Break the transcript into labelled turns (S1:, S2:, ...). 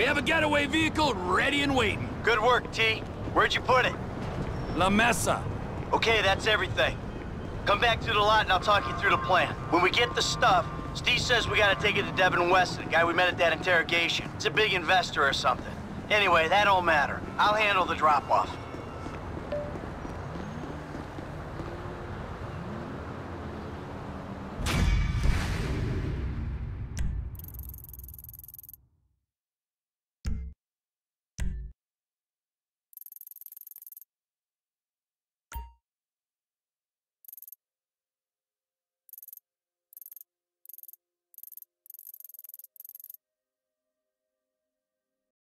S1: We have a getaway vehicle ready and waiting.
S2: Good work, T. Where'd you put it?
S1: La Mesa.
S2: Okay, that's everything. Come back to the lot and I'll talk you through the plan. When we get the stuff, Steve says we gotta take it to Devin Weston, the guy we met at that interrogation. It's a big investor or something. Anyway, that don't matter. I'll handle the drop-off.